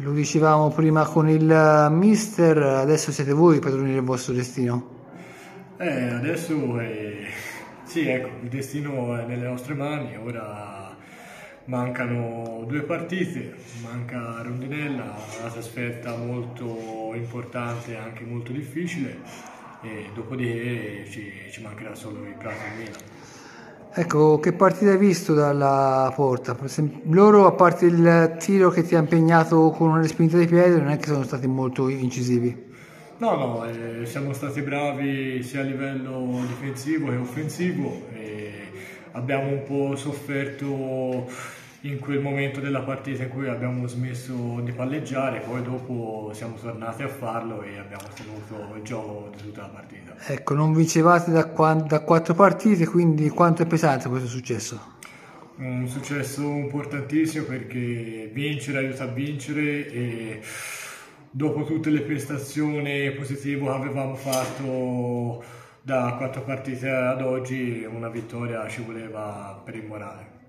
Lo dicevamo prima con il mister, adesso siete voi i padroni del vostro destino. Adesso sì, ecco, il destino è nelle nostre mani, ora mancano due partite, manca Rondinella, una trasferta molto importante e anche molto difficile, e dopodiché ci mancherà solo il Prato e il Milan. Ecco, che partita hai visto dalla porta? Loro, a parte il tiro che ti ha impegnato con una respinta di piede, non è che sono stati molto incisivi. No, no, siamo stati bravi sia a livello difensivo che offensivo e abbiamo un po' sofferto in quel momento della partita in cui abbiamo smesso di palleggiare, poi dopo siamo tornati a farlo e abbiamo tenuto il gioco di tutta la partita. Ecco, non vincevate da 4 partite, quindi quanto è pesante questo successo? Un successo importantissimo perché vincere aiuta a vincere e dopo tutte le prestazioni positive che avevamo fatto da 4 partite ad oggi, una vittoria ci voleva per il morale.